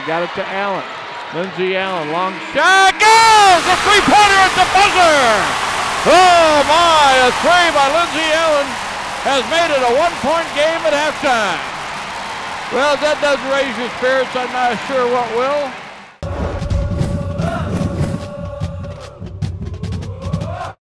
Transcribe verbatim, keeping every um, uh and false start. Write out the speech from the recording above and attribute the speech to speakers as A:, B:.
A: got it to Allen. Lindsay Allen, long shot, goes! A three-pointer at the buzzer! Oh my, a three by Lindsay Allen has made it a one-point game at halftime. Well, if that doesn't raise your spirits, I'm not sure what will.